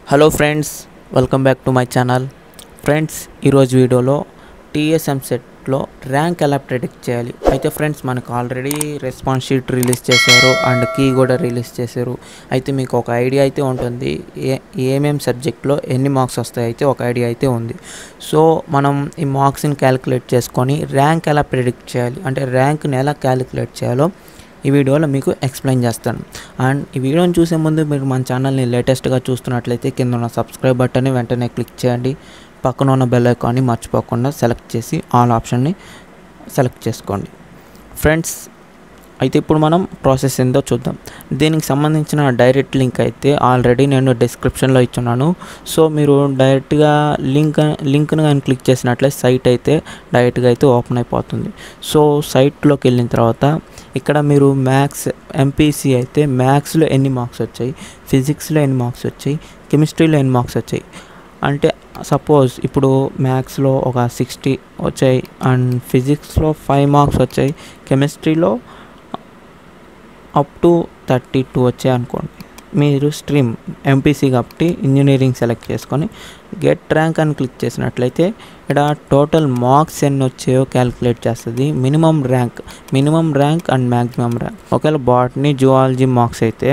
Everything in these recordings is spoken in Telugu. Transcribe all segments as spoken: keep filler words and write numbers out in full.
Hello friends, welcome back to my channel. Friends, ఈరోజు వీడియోలో టీఎస్ ఎంసెట్లో ర్యాంక్ ఎలా ప్రెడిక్ట్ చేయాలి. అయితే ఫ్రెండ్స్, మనకు ఆల్రెడీ రెస్పాన్స్ షీట్ రిలీజ్ చేశారు అండ్ కీ కూడా రిలీజ్ చేశారు. అయితే మీకు ఒక ఐడియా అయితే ఉంటుంది, ఏ ఏమేమి సబ్జెక్ట్లో ఎన్ని మార్క్స్ వస్తాయి అయితే ఒక ఐడియా అయితే ఉంది. సో మనం ఈ మార్క్స్ని క్యాలిక్యులేట్ చేసుకొని ర్యాంక్ ఎలా ప్రెడిక్ట్ చేయాలి, అంటే ర్యాంక్ని ఎలా క్యాలిక్యులేట్ చేయాలో ఈ వీడియోలో మీకు ఎక్స్ప్లెయిన్ చేస్తాను. అండ్ ఈ వీడియోని చూసే ముందు మీరు మన ఛానల్ని లేటెస్ట్గా చూస్తున్నట్లయితే కింద ఉన్న సబ్స్క్రైబ్ బటన్ని వెంటనే క్లిక్ చేయండి. పక్కన ఉన్న బెల్ ఐకాన్ని మర్చిపోకుండా సెలెక్ట్ చేసి ఆల్ ఆప్షన్ని సెలెక్ట్ చేసుకోండి. ఫ్రెండ్స్, అయితే ఇప్పుడు మనం ప్రాసెస్ ఏందో చూద్దాం. దీనికి సంబంధించిన డైరెక్ట్ లింక్ అయితే ఆల్రెడీ నేను డిస్క్రిప్షన్లో ఇచ్చున్నాను. సో మీరు డైరెక్ట్గా లింక్ లింక్ను కానీ క్లిక్ చేసినట్లయితే సైట్ అయితే డైరెక్ట్గా అయితే ఓపెన్ అయిపోతుంది. సో సైట్లోకి వెళ్ళిన తర్వాత ఇక్కడ మీరు మ్యాథ్స్ ఎంపీసీ అయితే మ్యాథ్స్లో ఎన్ని మార్క్స్ వచ్చాయి, ఫిజిక్స్లో ఎన్ని మార్క్స్ వచ్చాయి, కెమిస్ట్రీలో ఎన్ని మార్క్స్ వచ్చాయి, అంటే సపోజ్ ఇప్పుడు మ్యాథ్స్లో ఒక సిక్స్టీ వచ్చాయి అండ్ ఫిజిక్స్లో ఫైవ్ మార్క్స్ వచ్చాయి, కెమిస్ట్రీలో అప్ టు థర్టీ టూ వచ్చాయి అనుకోండి. మీరు స్ట్రీమ్ ఎంపీసీ కాబట్టి ఇంజనీరింగ్ సెలెక్ట్ చేసుకొని గెట్ ర్యాంక్ అని క్లిక్ చేసినట్లయితే ఇక్కడ టోటల్ మార్క్స్ ఎన్ని వచ్చాయో క్యాలిక్యులేట్ చేస్తుంది. Minimum rank minimum rank and maximum rank. ఒకవేళ బాటనీ జువాలజీ మార్క్స్ అయితే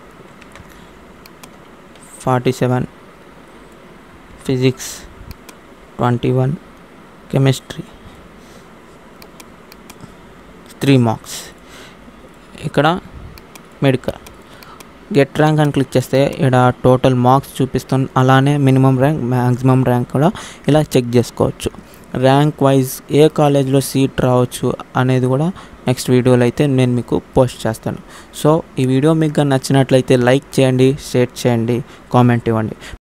forty seven, physics twenty one, chemistry three marks. ఇక్కడ మెడికల్ గెట్ ర్యాంక్ అని క్లిక్ చేస్తే ఇక్కడ టోటల్ మార్క్స్ చూపిస్తుంది. అలానే మినిమం ర్యాంక్, మ్యాక్సిమం ర్యాంక్ కూడా ఇలా చెక్ చేసుకోవచ్చు. ర్యాంక్ వైజ్ ఏ కాలేజ్లో సీట్ రావచ్చు అనేది కూడా నెక్స్ట్ వీడియోలో అయితే నేను మీకు పోస్ట్ చేస్తాను. సో ఈ వీడియో మీకు నచ్చినట్లయితే లైక్ చేయండి, షేర్ చేయండి, కామెంట్ ఇవ్వండి.